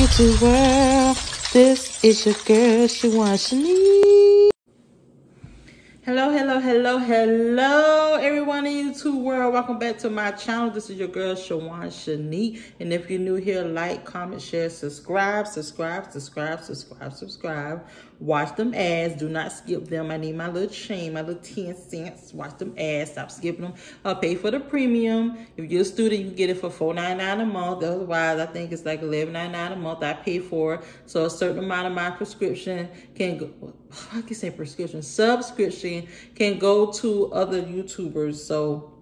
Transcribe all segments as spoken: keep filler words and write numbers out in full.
YouTube world. This is your girl, Shawan Shenek. Hello, hello, hello, hello, everyone in YouTube world. Welcome back to my channel. This is your girl, Shawan Shenek. And if you're new here, like, comment, share, subscribe, subscribe, subscribe, subscribe, subscribe. Watch them ads. Do not skip them. I need my little chain, my little ten cents. Watch them ads. Stop skipping them. I'll pay for the premium. If you're a student, you can get it for four ninety-nine a month. Otherwise, I think it's like eleven ninety-nine a month. I pay for it. So a certain amount of my prescription can go, I can say prescription, subscription can go to other YouTubers. So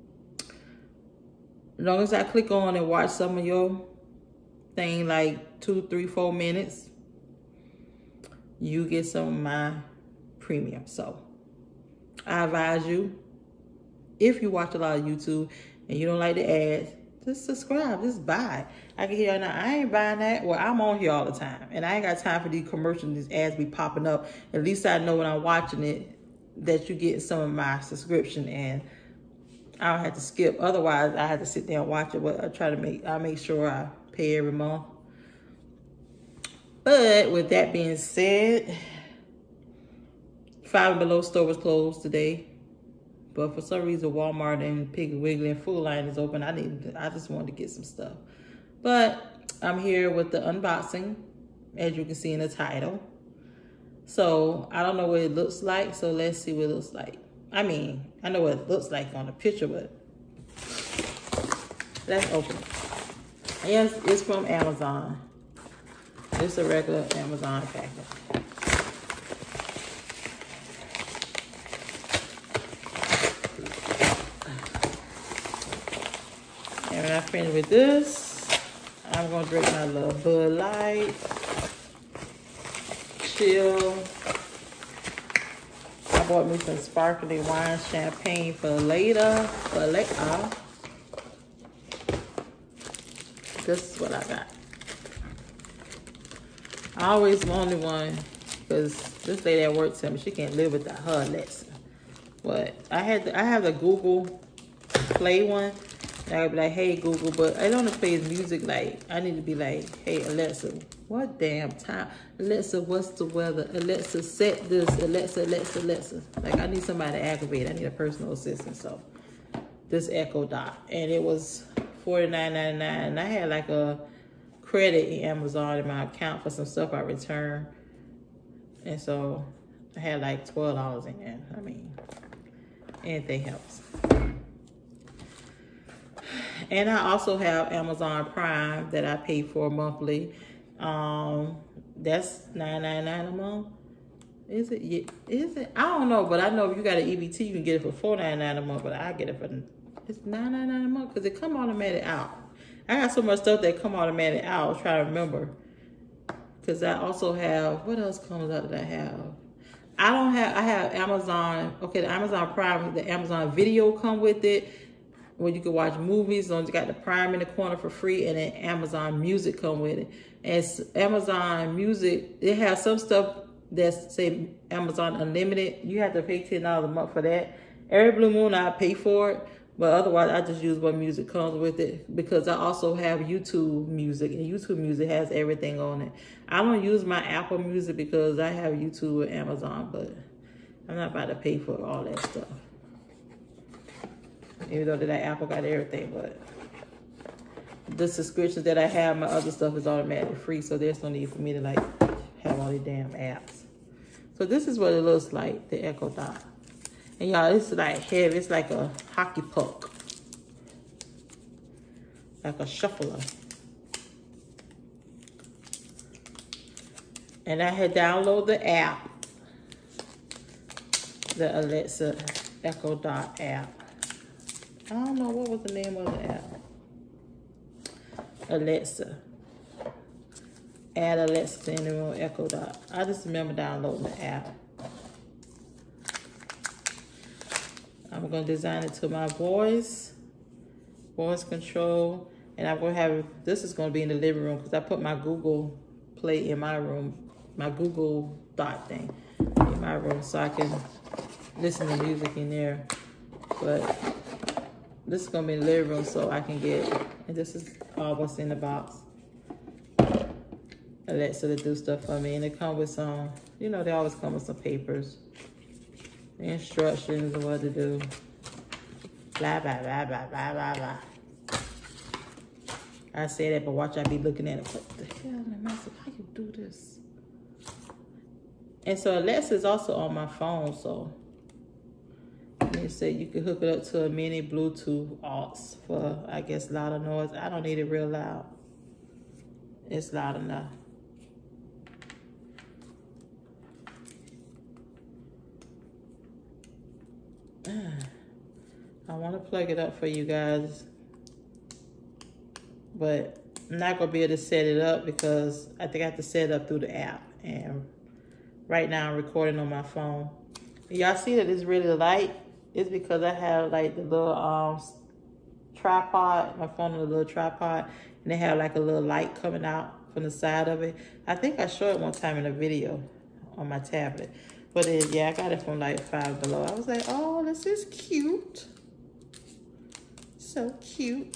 as long as I click on and watch some of your thing, like two, three, four minutes, you get some of my premium. So I advise you, if you watch a lot of YouTube and you don't like the ads, just subscribe, just buy. I can hear now, I ain't buying that. Well, I'm on here all the time, and I ain't got time for these commercials, these ads be popping up. At least I know when I'm watching it that you get some of my subscription, and I don't have to skip. Otherwise, I have to sit there and watch it. But I try to make, I make sure I pay every month. But with that being said, Five and Below store was closed today. But for some reason, Walmart and Piggly Wiggly and Food Line is open. I need, I just wanted to get some stuff. But I'm here with the unboxing, as you can see in the title. So I don't know what it looks like. So let's see what it looks like. I mean, I know what it looks like on the picture, but let's open it. Yes, it's from Amazon. It's a regular Amazon package. And when I finish with this, I'm gonna drink my little Bud Light, chill. I bought me some sparkling wine, champagne for later, for later. This is what I got. I always wanted one because this lady at work told me she can't live without her Alexa. But I had the, I have the Google Play one. And I would be like, hey Google, but I don't play music. Like I need to be like, hey Alexa, what damn time? Alexa, what's the weather? Alexa, set this. Alexa, Alexa, Alexa. Like I need somebody to activate. I need a personal assistant. So this Echo Dot, and it was forty-nine ninety-nine. And I had like a credit in Amazon in my account for some stuff I returned, and so I had like twelve dollars in there. I mean, anything helps. And I also have Amazon Prime that I pay for monthly. Um, that's nine ninety-nine a month. Is it? Yeah, is it? I don't know, but I know if you got an E B T, you can get it for four ninety-nine a month. But I get it for it's nine ninety-nine a month because it come automatic out. I got so much stuff that come automatic out. I'll try to remember. Because I also have, what else comes out that I have? I don't have, I have Amazon, okay, the Amazon Prime, the Amazon Video come with it, where you can watch movies. You got the Prime in the corner for free, and then Amazon Music come with it. And Amazon Music, they have some stuff that's, say, Amazon Unlimited. You have to pay ten dollars a month for that. Every blue moon, I pay for it. But otherwise, I just use what music comes with it, because I also have YouTube Music, and YouTube Music has everything on it. I don't use my Apple Music because I have YouTube with Amazon, but I'm not about to pay for all that stuff. Even though that Apple got everything, but the subscriptions that I have, my other stuff is automatically free, so there's no need for me to like have all these damn apps. So this is what it looks like, the Echo Dot. And y'all, it's like heavy. It's like a hockey puck. Like a shuffler. And I had downloaded the app. The Alexa Echo Dot app. I don't know what was the name of the app. Alexa. Add Alexa in the room, Echo Dot. I just remember downloading the app. I'm going to design it to my voice, voice control, and I'm going to have, this is going to be in the living room because I put my Google Play in my room, my Google Dot thing in my room so I can listen to music in there. But this is going to be in the living room so I can get, and this is all what's in the box. Alexa to do stuff for me. And it come with some, you know, they always come with some papers. Instructions of what to do. Blah, blah, blah, blah, blah, blah, blah. I say that, but watch I be looking at it. What the hell am I saying? How you do this? And so Alexa is also on my phone, so they say you can hook it up to a mini Bluetooth aux for, I guess, louder noise. I don't need it real loud. It's loud enough. I want to plug it up for you guys, but I'm not going to be able to set it up because I think I have to set it up through the app. And right now I'm recording on my phone. Y'all see that it's really light? It's because I have like the little um, tripod, my phone on a little tripod, and they have like a little light coming out from the side of it. I think I showed it one time in a video on my tablet. But it, yeah, I got it from like Five Below. I was like, oh, this is cute. So cute.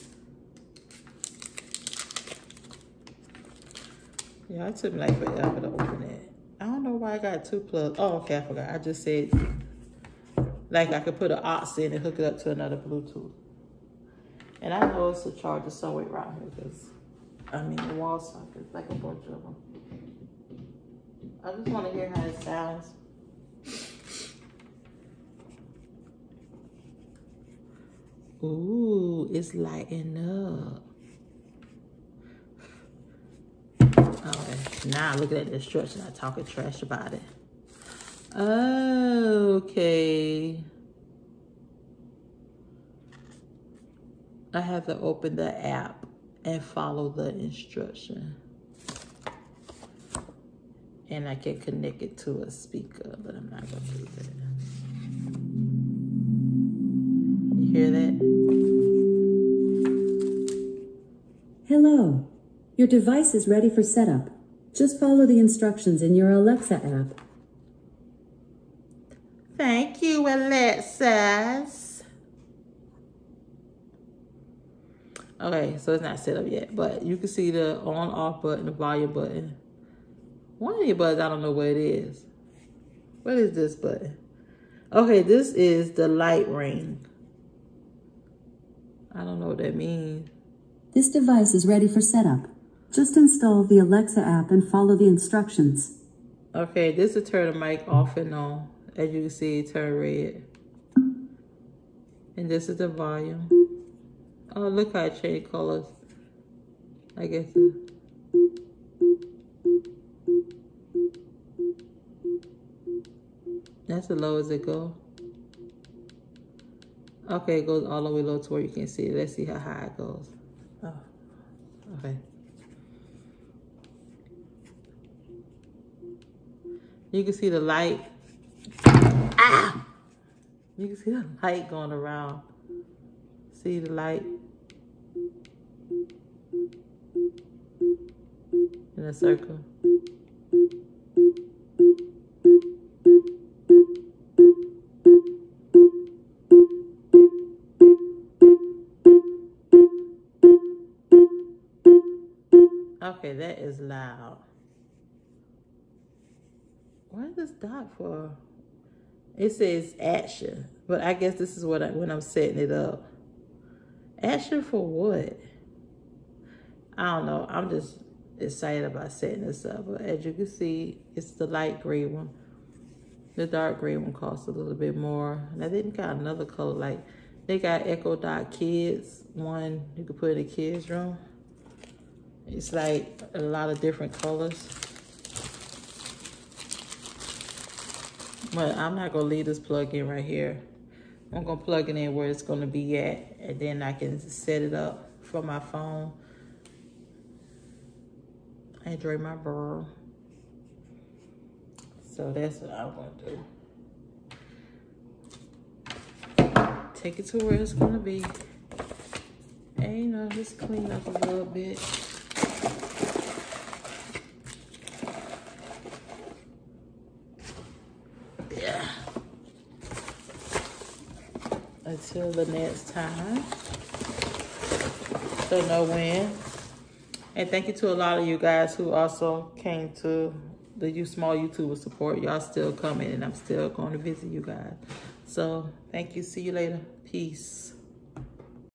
Yeah, it took me like forever to open it. I don't know why I got two plugs. Oh, okay, I forgot. I just said, like I could put an aux in and hook it up to another Bluetooth. And I know it's a charger somewhere around here because, I mean, the wall sockets, like a bunch of them. I just want to hear how it sounds. Ooh, it's lighting up. Okay, now looking at the instructions, I'm talking trash about it. Okay. I have to open the app and follow the instruction. And I can connect it to a speaker, but I'm not gonna do that. You hear that? Hello. Your device is ready for setup. Just follow the instructions in your Alexa app. Thank you, Alexis. Okay, so it's not set up yet, but you can see the on-off button, the volume button. One of these buttons, I don't know what it is. What is this button? Okay, this is the light ring. I don't know what that means. This device is ready for setup. Just install the Alexa app and follow the instructions. Okay, this is turn the mic off and on. As you can see, it turn red. And this is the volume. Oh, look how it changed colors. I guess. It, that's as low as it goes. Okay, it goes all the way low to where you can see it. Let's see how high it goes. Oh, okay. You can see the light. Ah! You can see the light going around. See the light? In a circle. Okay, that is loud. What is this dot for? It says action, but I guess this is what I, when I'm setting it up. Action for what? I don't know. I'm just excited about setting this up. But as you can see, it's the light gray one. The dark gray one costs a little bit more. Now they got another color, like they got Echo Dot Kids one you can put in the kids' room. It's like a lot of different colors. But I'm not gonna leave this plug in right here. I'm gonna plug it in where it's gonna be at, and then I can set it up for my phone. I enjoy my burr. So that's what I'm gonna do. Take it to where it's gonna be. And you know, just clean up a little bit. Yeah. Until the next time. Don't know when. And thank you to a lot of you guys who also came to the you small YouTuber support. Y'all still coming, and I'm still going to visit you guys. So thank you. See you later. Peace.